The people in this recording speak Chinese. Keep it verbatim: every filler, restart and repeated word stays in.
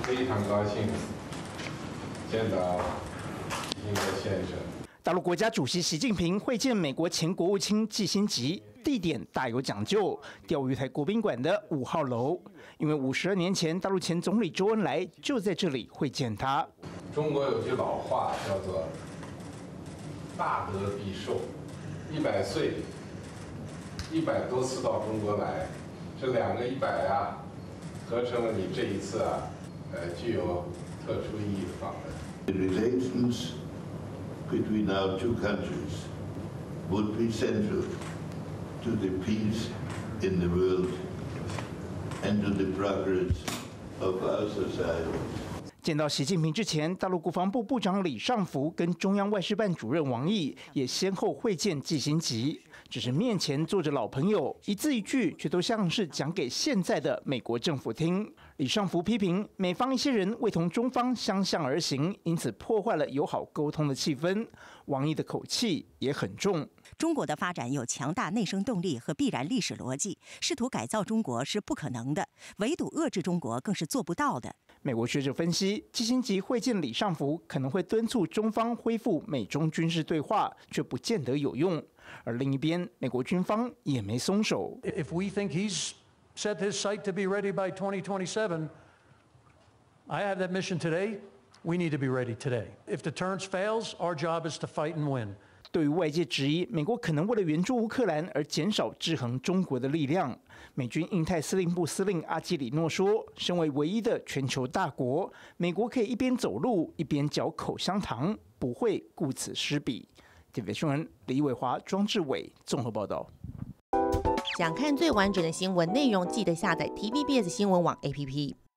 非常高兴见到基辛格先生。 大陆国家主席习近平会见美国前国务卿季辛吉，地点大有讲究，钓鱼台国宾馆的五号楼，因为五十二年前大陆前总理周恩来就在这里会见他。 中国有句老话叫做“大德必寿”，一百岁，一百多次到中国来，这两个一百啊，合成了你这一次啊，呃，具有特殊意义的访问。 The relations between our two countries would be central to the peace in the world and to the progress of our society. 见到习近平之前，大陆国防部部长李尚福跟中央外事办主任王毅也先后会见季辛吉，只是面前坐着老朋友，一字一句却都像是讲给现在的美国政府听。李尚福批评美方一些人未同中方相向而行，因此破坏了友好沟通的气氛。王毅的口气也很重。 中国的发展有强大内生动力和必然历史逻辑，试图改造中国是不可能的，围堵遏制中国更是做不到的。 美国学者分析，季辛吉会见李尚福可能会敦促中方恢复美中军事对话，却不见得有用。而另一边，美国军方也没松手。 If we think he's set his sight to be ready by twenty twenty-seven, I have that mission today. We need to be ready today. If deterrence fails, our job is to fight and win. 对于外界质疑美国可能为了援助乌克兰而减少制衡中国的力量，美军印太司令部司令阿基里诺说：“身为唯一的全球大国，美国可以一边走路一边嚼口香糖，不会顾此失彼。” T V B 新闻李伟华、庄志伟综合报道。 想看最完整的新闻内容，记得下载 T V B S 新闻网 A P P。